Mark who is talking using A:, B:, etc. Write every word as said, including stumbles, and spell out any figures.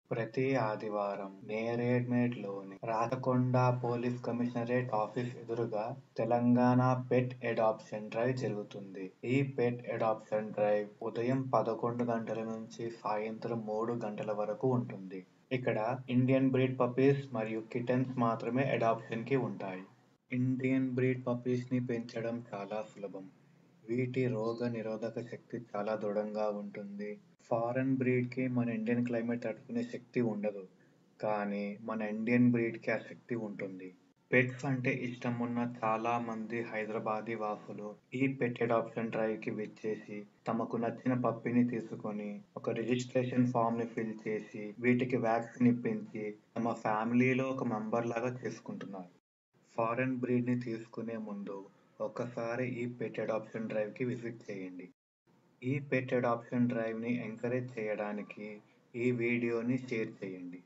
A: ప్రతి ఆదివారం నేరేడ్మెట్లోని రాచకొండ పోలీస్ కమిషనరేట్ ఆఫీస్ ఎదురుగా తెలంగాణ పెట్ అడాప్షన్ డ్రైవ్ జరుగుతుంది. ఈ పెట్ అడాప్షన్ డ్రైవ్ ఉదయం పదకొండు గంటల నుంచి సాయంత్రం మూడు గంటల వరకు ఉంటుంది. ఇక్కడ ఇండియన్ బ్రీడ్ పప్పీస్ మరియు కిటన్స్ మాత్రమే అడాప్షన్ కి ఉంటాయి. ఇండియన్ బ్రీడ్ పప్పీస్ ని పెంచడం చాలా సులభం. వీటి రోగ నిరోధక శక్తి చాలా దృఢంగా ఉంటుంది. ఫారెన్ బ్రీడ్ కి మన ఇండియన్ క్లైమేట్ తట్టుకునే శక్తి ఉండదు. కానీ మన ఇండియన్ బ్రీడ్ కి ఆ శక్తి ఉంటుంది. పెట్స్ అంటే ఇష్టం ఉన్న చాలా మంది హైదరాబాదీ వాసులు ఈ పెట్ అడాప్షన్ డ్రైవ్ కి విచ్చేసి తమకు నచ్చిన పప్పిని తీసుకొని ఒక రిజిస్ట్రేషన్ ఫామ్ ని ఫిల్ చేసి వీటికి వ్యాక్సిన్ ఇప్పించి తమ ఫ్యామిలీలో ఒక మెంబర్ లాగా చేసుకుంటున్నారు. ఫారెన్ బ్రీడ్ ని తీసుకునే ముందు ఒక్కసారి ఈ పెట్ అడాప్షన్ డ్రైవ్ కి విజిట్ చేయండి. ఈ పెట్ అడాప్షన్ డ్రైవ్ ని ఎంకరేజ్ చేయడానికి ఈ వీడియోని షేర్ చేయండి.